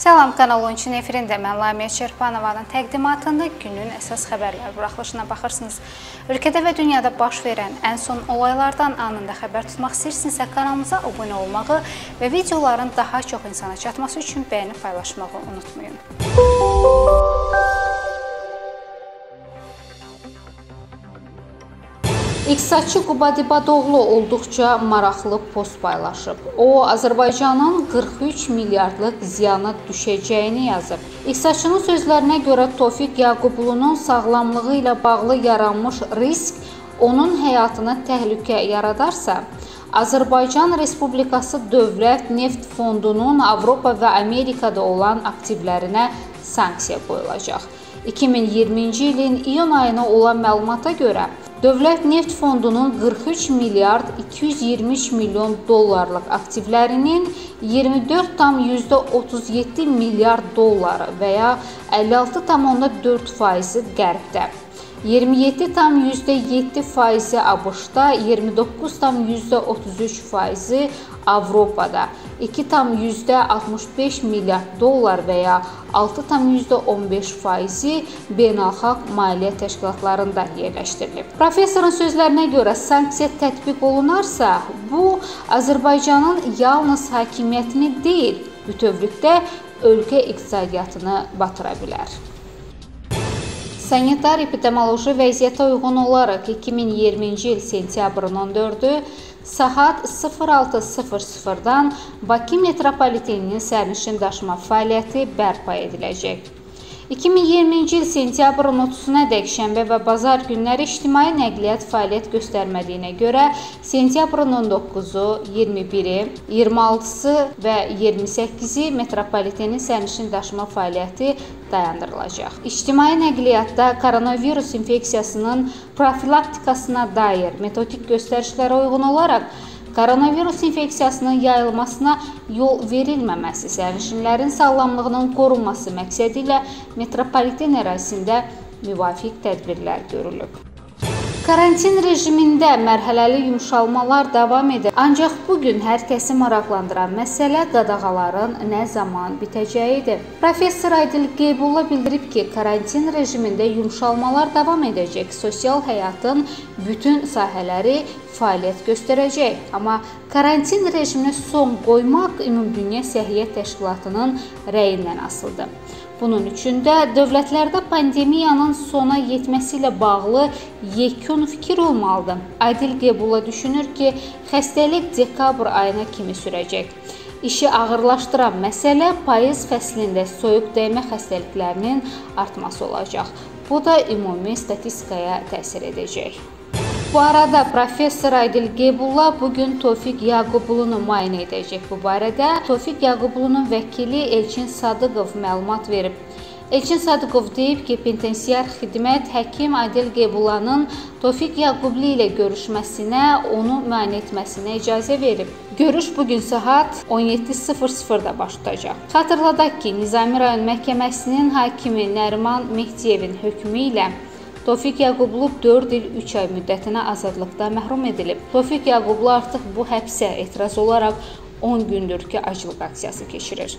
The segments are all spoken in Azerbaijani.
Salam, Kanal 13 efirində mən Lamiyə Çerpanovanın təqdimatında günün əsas xəbərlər buraxılışına baxırsınız. Ölkədə və dünyada baş verən ən son olaylardan anında xəbər tutmaq istəyirsinizsə kanalımıza abunə olmağı və videoların daha çox insana çatması üçün bəyənib paylaşmağı unutmayın. İqtisadçı Qubadibadoğlu olduqca maraqlı post paylaşıb. O, Azərbaycanın 43 milyardlıq ziyana düşəcəyini yazıb. İqtisadçının sözlərinə görə Tofiq Yaqublunun sağlamlığı ilə bağlı yaranmış risk onun həyatına təhlükə yaradarsa, Azərbaycan Respublikası Dövlət Neft Fondunun Avropa və Amerikada olan aktivlərinə sanksiya qoyulacaq. 2020-ci ilin iyun ayına olan məlumata görə, Dövlət Neft Fondunun 43 milyard 223 milyon dollarlıq aktivlərinin 24,37 milyard dolları və ya 56,4% qərbdə, 27,7% ABŞ-da, 29,33% Avropada, 2,65 milyard dollar və ya 6,15% beynəlxalq maliyyə təşkilatlarında yerləşdirilib. Professorun sözlərinə görə sanksiya tətbiq olunarsa, bu Azərbaycanın yalnız hakimiyyətini deyil, bütövlükdə ölkə iqtisadiyyatını batıra bilər. Sanitar-epidemioloji vəziyyətə uyğun olaraq 2020-ci il sentyabrın 14-ü saat 06:00-dan Bakı metropoliteninin sərnişin daşıma fəaliyyəti bərpa ediləcək. 2020-ci il sentyabrın 30-nadək şənbə və bazar günləri ictimai nəqliyyat fəaliyyət göstərmədiyinə görə sentyabrın 19-u, 21-i, 26-sı və 28-i metropolitenin sərnişin daşıma fəaliyyəti dayandırılacaq. İctimai nəqliyyatda koronavirus infeksiyasının profilaktikasına dair metodik göstərişlərə uyğun olaraq koronavirus infeksiyasının yayılmasına yol verilməməsi, sərnişinlərin sağlamlığının qorunması məqsədi ilə metropoliten ərazisində müvafiq tədbirlər görülüb. Karantin rejimində mərhələli yumşalmalar davam edir. Ancaq bugün hər kəsi maraqlandıran məsələ qadağaların nə zaman bitəcəyidir. Professor Aydil Qeybulla bildirib ki, karantin rejimində yumşalmalar davam edəcək. Sosial həyatın bütün sahələri fəaliyyət göstərəcək. Amma karantin rejiminə son qoymaq Ümumdünya Səhiyyə Təşkilatının rəyindən asılıdır. Bunun üçün də dövlətlərdə pandemiyanın sona yetməsi ilə bağlı yekun fikir olmalıdır. Aydil Qeybulla düşünür ki, xəstəlik dekabr ayına kimi sürəcək. İşi ağırlaşdıran məsələ payız fəslində soyuq dəymə xəstəliklərinin artması olacaq. Bu da ümumi statistikaya təsir edəcək. Bu arada Professor Aydil Qeybulla bugün Tofiq Yaqublunu müayinə edəcək. Bu barədə Tofiq Yaqublunun vəkili Elçin Sadıqov məlumat verib. Elçin Sadıqov deyib ki, penitensiar xidmət həkim Aydil Qeybullanın Tofiq Yaqublu ilə görüşməsinə, onu müayinə etməsinə icazə verib. Görüş bugün saat 17:00-da baş tutacaq. Xatırladaq ki, Nizami rayon məhkəməsinin hakimi Nəriman Mehdiyevin hökmü ilə Tofiq Yaqublu 4 il 3 ay müddətinə azadlıqda məhrum edilib. Tofiq Yaqublu artıq bu həbsə etiraz olaraq 10 gündür ki, aclıq aksiyası keçirir.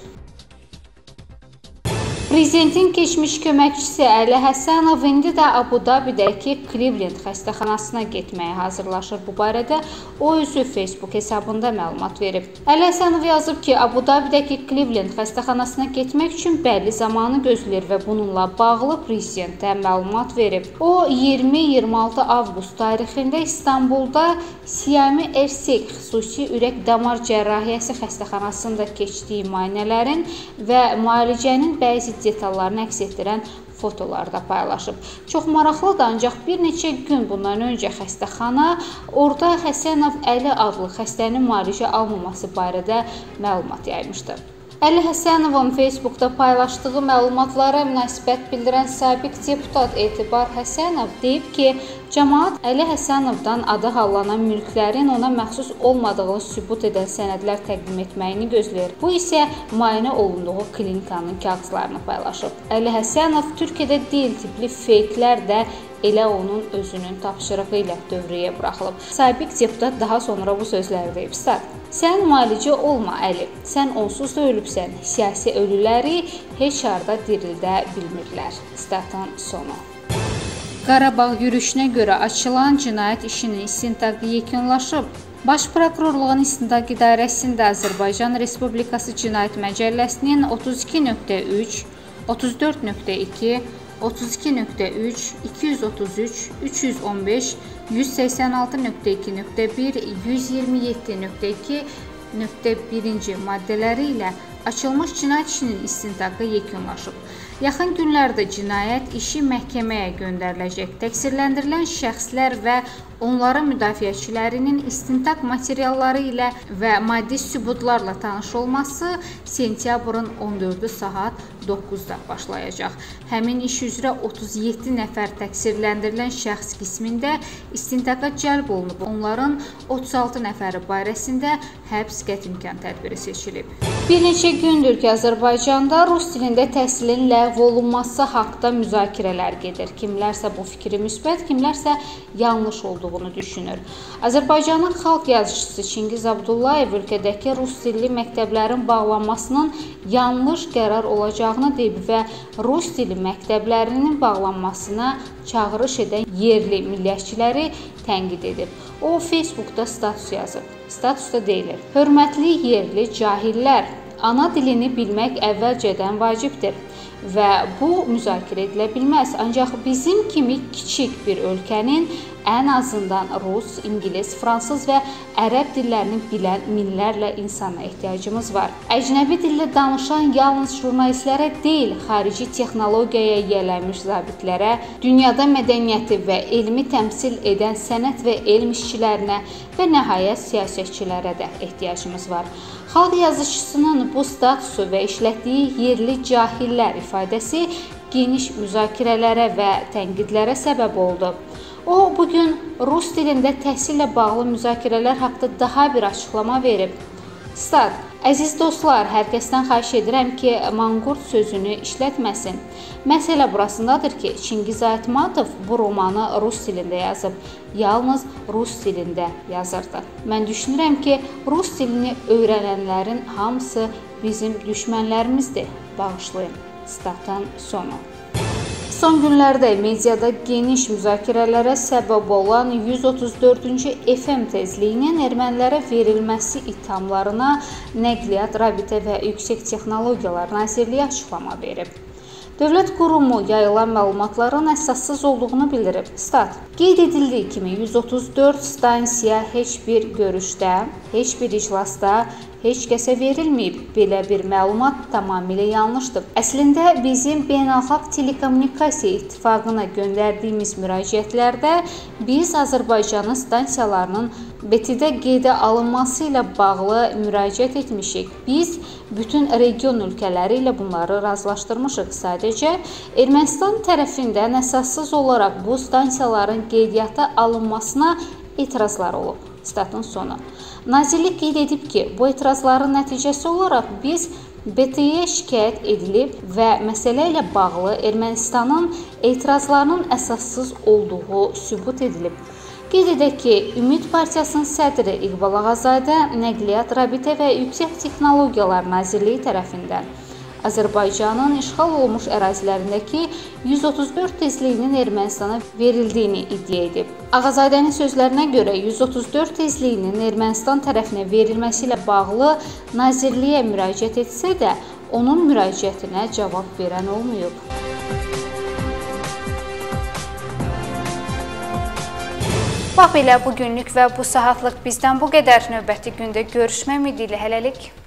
Prezidentin keçmiş köməkçisi Əli Həsənov indi də Abu-Dabidəki Cleveland xəstəxanasına getməyə hazırlaşır. Bu barədə o özü Facebook hesabında məlumat verib. Əli Həsənov yazıb ki, Abu-Dabidəki Cleveland xəstəxanasına getmək üçün bəlli zamanı gözləyir və bununla bağlı prezidentə məlumat verib. O, 20-26 avqust tarixində İstanbulda Siyami Ersek xüsusi ürək-damar cərrahiyyəsi xəstəxanasında keçdiyi müayinələrin və müalicənin bəzi detallarını əks etdirən fotolarda paylaşıb. Çox maraqlıdır, ancaq bir neçə gün bundan öncə xəstəxana orada Həsənov Əli adlı xəstənin müalicə almaması barədə məlumat yaymışdı. Əli Həsənovun Facebookda paylaşdığı məlumatlara münasibət bildirən sabiq deputat Etibar Həsənov deyib ki, cəmaət Əli Həsənovdan adı hallanan mülklərin ona məxsus olmadığını sübut edən sənədlər təqdim etməyini gözləyir. Bu isə müayinə olunduğu klinikanın kağızlarını paylaşıb. Əli Həsənov Türkiyədə dil tipli feyklər də elə onun özünün tapşırığı ilə dövrəyə buraxılıb. Sabiq deputat daha sonra bu sözləri deyib. Stat: "Sən müalicə olma, Əli. Sən onsuz da ölübsən. Siyasi ölüləri heç harda dirildə bilmirlər." Statın sonu. Qarabağ yürüşünə görə açılan cinayət işinin istintaqı yekunlaşıb. Baş Prokurorluğun İstintaq İdarəsində Azərbaycan Respublikası Cinayət Məcəlləsinin 32.3, 34.2, 32.3, 233, 315, 186.2.1, 127.2.1-ci maddələri ilə açılmış cinayət işinin istintaqı yekunlaşıb. Yaxın günlərdə cinayət işi məhkəməyə göndəriləcək. Təqsirləndirilən şəxslər və onların müdafiəçilərinin istintaq materialları ilə və maddi sübutlarla tanış olması sentyabrın 14-ü saat 9-da başlayacaq. Həmin iş üzrə 37 nəfər təqsirləndirilən şəxs qismində istintaqa cəlb olunub. Onların 36 nəfəri barəsində həbs qəti imkan tədbiri seçilib. Bir neçə gündür ki, Azərbaycanda rus dilində təhsilin ləğv olunması haqqında müzakirələr gedir. Kimlərsə bu fikri müsbət, kimlərsə yanlış olduğunu düşünür. Azərbaycanın xalq yazıçısı Çingiz Abdullayev ölkədəki rus dilli məktəblərin bağlanmasının yanlış qərar olacağını deyib və rus dili məktəblərinin bağlanmasına çağırış edən yerli millətçiləri tənqid edib. O, Facebookda status yazıb. Statusda deyilir: "Hörmətli yerli cahillər, ana dilini bilmək əvvəlcədən vacibdir və bu müzakirə edilə bilməz. Ancaq bizim kimi kiçik bir ölkənin ən azından rus, ingilis, fransız və ərəb dillərini bilən minlərlə insana ehtiyacımız var. Əcnəbi dillə danışan yalnız jurnalistlərə deyil, xarici texnologiyaya yiyələnmiş zabitlərə, dünyada mədəniyyəti və elmi təmsil edən sənət və elm işçilərinə və nəhayət siyasətçilərə də ehtiyacımız var." Xalq yazıçısının bu statusu və işlətdiyi yerli cahillər ifadəsi geniş müzakirələrə və tənqidlərə səbəb oldu. O, bugün rus dilində təhsillə bağlı müzakirələr haqqında daha bir açıqlama verib. Stat: "Əziz dostlar, hər kəsdən xahiş edirəm ki, manqurt sözünü işlətməsin. Məsələ burasındadır ki, Çingiz Aytmatov bu romanı rus dilində yazıb. Yalnız rus dilində yazırdı. Mən düşünürəm ki, rus dilini öyrənənlərin hamısı bizim düşmənlərimizdir. Bağışlayın." Statın sonu. Son günlərdə mediada geniş müzakirələrə səbəb olan 134-cü FM tezliyinin ermənilərə verilməsi ithamlarına Nəqliyyat, Rabitə və Yüksək Texnologiyalar Nazirliyi açıqlama verib. Dövlət qurumu yayılan məlumatların əsassız olduğunu bildirib. Stat: "Qeyd edildiyi kimi 134 stansiya heç bir görüşdə, heç bir iclasda heç kəsə verilməyib. Belə bir məlumat tamamilə yanlışdır. Əslində bizim Beynəlxalq Telekommunikasiya İttifaqına göndərdiyimiz müraciətlərdə biz Azərbaycanın stansiyalarının BT-də qeydə alınması ilə bağlı müraciət etmişik. Biz bütün region ölkələri ilə bunları razılaşdırmışıq. Sadəcə Ermənistan tərəfindən əsassız olaraq bu stansiyaların qeydiyyata alınmasına etirazlar olub." Statın sonu. Nazirlik qeyd edib ki, bu etirazların nəticəsi olaraq biz BT-yə şikayət edilib və məsələ ilə bağlı Ermənistanın etirazlarının əsassız olduğu sübut edilib. Qeyd edək ki, Ümid Partiyasının sədri İqbal Ağazadə Nəqliyyat, Rabitə və Yüksək Texnologiyalar Nazirliyi tərəfindən Azərbaycanın işğal olunmuş ərazilərindəki 134 tezliyinin Ermənistana verildiyini iddia edib. Ağazadənin sözlərinə görə 134 tezliyinin Ermənistan tərəfinə verilməsi ilə bağlı Nazirliyə müraciət etsə də, onun müraciətinə cavab verən olmayıb. Bax belə bugünlük və bu saatlıq bizdən bu qədər. Növbəti gündə görüşmək ümidi ilə hələlik.